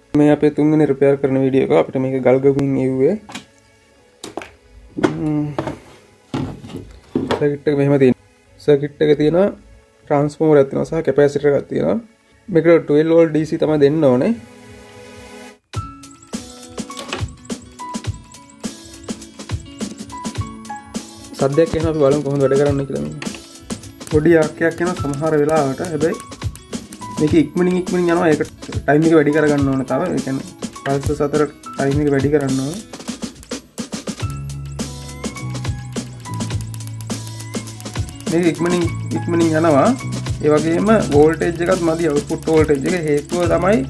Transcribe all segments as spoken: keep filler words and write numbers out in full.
මේ අපේ තුන්වෙනි රිපෙයාර් කරන වීඩියෝ එක අපිට මේක ගල් ගගුමින් එව්වේ. සර්කිට් එක මෙහෙම තියෙනවා. සර්කිට් එක තියෙනවා ට්‍රාන්ස්ෆෝමර් එකක් තියෙනවා සහ කැපැසිටර් එකක් තියෙනවා. මේකට twelve volt D C තමයි දෙන්න ඕනේ. සද්දයක් එනවා අපි බලමු කොහොමද වැඩ කරන්නේ කියලා මේක. පොඩි ආක්කයක් යනවා සමහර වෙලාවට. හැබැයි මේක ඉක්මනින් ඉක්මනින් යනවා. ඒක ටයිම් එක වැඩි කරගන්න ඕනේ තව. ඒ කියන්නේ පල්සස් අතර ටයිම් එක වැඩි කරන්න ඕනේ. මේක ඉක්මනින් ඉක්මනින් යනවා. ඒ වගේම වෝල්ටේජ් එකත් මදි අවුට්පුට් වෝල්ටේජ් එක. හේතුව තමයි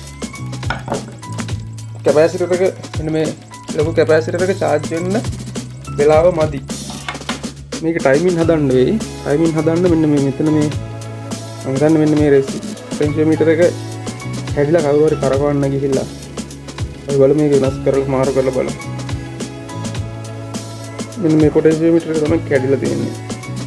කැපැසිටර් එක මෙන්න මේ ලොකු කැපැසිටර් එක charge වෙන්න වෙලාව මදි. මේක ටයිමින් හදන්න වෙයි. ටයිමින් හදන්න මෙන්න මේ මෙතන මේ මම හිතන්නේ මෙන්න මේ පොටෙන්ෂියෝමීටර් එක හැදිලා කවුරු හරි කරකවන්න ගිහිල්ලා අපි බලමු මේක වෙනස් කරලා මාරු කරලා බලමු. මෙන්න මේ පොටෙන්ෂියෝමීටර් එක තමයි කැඩිලා තියෙන්නේ.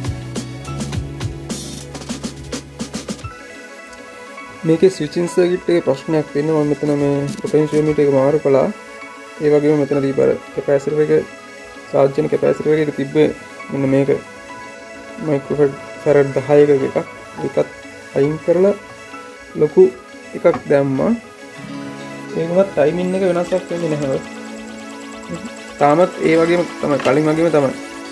මේකේ ස්විචින් සර්කිට් එකේ ප්‍රශ්නයක් වෙනවා. මම මෙතන මේ පොටෙන්ෂියෝමීටර් එක මාරු කළා. ඒ වගේම මෙතන දීපර කැපැසිටර් එක charge වෙන කැපැසිටර් එකක තිබ්බේ මෙන්න මේක මයික්‍රෝෆැරඩ් දහයක එකක්. ඒකත් අයින් කරලා ලොකු එකක් දැම්මා. ඒකවත් ටයිමින් එක වෙනසක් වෙන්නේ නැහැ. තාමත් ඒ වගේම තමයි කලින් වගේම තමයි.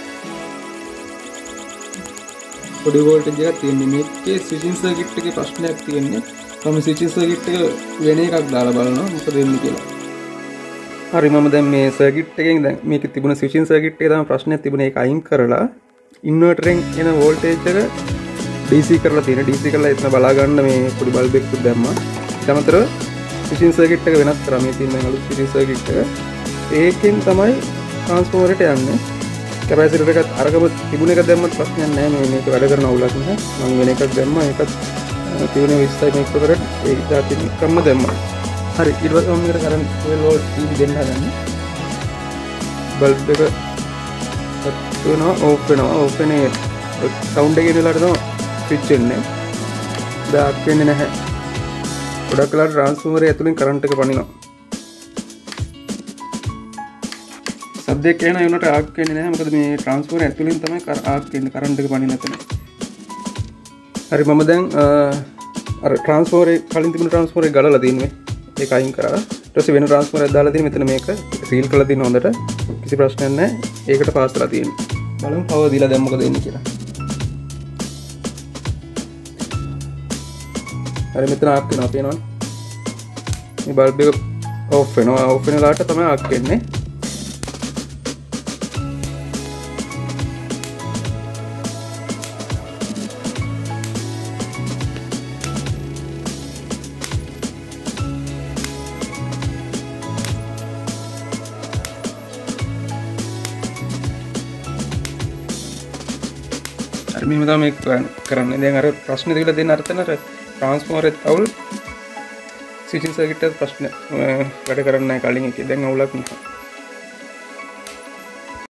පොඩි වෝල්ටේජ් එකක් තියෙන්නේ. මේකේ ස්විචින් සර්කිට් එකේ ප්‍රශ්නයක් තියෙන්නේ. මම ස්විචින් සර්කිට් එක වෙන එකක් දාලා බලනවා මොකද වෙන්නේ කියලා. හරි මම දැන් මේ සර්කිට් එකෙන් දැන් මේකේ තිබුණ ස්විචින් සර්කිට් එකේ තමයි ප්‍රශ්නයක් තිබුණේ. ඒක අයින් කරලා ඉන්වර්ටරෙන් එන වෝල්ටේජ් එක D C කරලා තියෙන. D C කරලා එතන බලා ගන්න මේ පොඩි බල්බ් එකක් දැම්මා. ඊට අමතරව ස්විචින් සර්කිට් එක වෙනස් කරා. මේ තියෙන අලුත් ස්විචින් සර්කිට් එක. ඒකෙන් තමයි ට්‍රාන්ස්ෆෝමර් එකට යන්නේ. කැපැසිටර් එකත් අරගම තිබුණ එක දැම්මත් ප්‍රශ්නයක් නැහැ. මේ මේක වැඩ කරන අවුලක් නැහැ. මම වෙන එකක් දැම්මා. ඒකත් තිබුණේ විස්සයි මයික්‍රෝෆැරඩ් ඒක දාපින් කම්ම දැම්මා. හරි ඊට පස්සේ මම මේකට current twelve volt D C දෙන්න හදන්නේ. බල්බ් එක ඔෆ් වෙනවා ඕෆ් වෙනවා ඕෆ් වෙන්නේ සවුන්ඩ් එක එන වෙලාවට තමයි ස්විච් වෙන්නේ. ඩාර්ක් වෙන්නේ නැහැ. ගොඩක් වෙලාවට ට්‍රාන්ස්ෆෝමරේ ඇතුලෙන් කරන්ට් එක පනිනවා. සද්දයක් එන ඒ උනට ආක් වෙන්නේ නැහැ. මොකද මේ ට්‍රාන්ස්ෆෝමරේ ඇතුලෙන් තමයි ආක් වෙන්නේ කරන්ට් එක පනින නැතන. හරි මම දැන් අර ට්‍රාන්ස්ෆෝමරේ කලින් තිබුණ ට්‍රාන්ස්ෆෝමරේ ගලලා තියෙන්නේ. ඒක අයින් කරා. ඊට පස්සේ වෙන ට්‍රාන්ස්ෆෝමරයක් දාලා තියෙන මෙතන මේක සීල් කරලා තියෙන හොඳට. කිසි ප්‍රශ්නයක් නැහැ. ඒකට පාස් කරලා තියෙන්නේ. බලමු පවර් දීලා දැන් මොකද වෙන්නේ කියලා. හරි මෙතන ආක් වෙනවා පේනවනේ. මේ බල්බ් එක ඕෆ් වෙනවා. ඕෆ් වෙන ලාට තමයි ආක් වෙන්නේ. හරි මෙහෙම තමයි මේක කරන්නේ. දැන් අර ප්‍රශ්නේ දෙකලා දෙන්න අරතන අර ට්‍රාන්ස්ෆෝමර් එකත් අවුල් ස්විචින් සර්කිට් එකත් ප්‍රශ්න වැඩ කරන්නේ නැහැ කලින් එකේ. දැන් අවුලක් නැහැ.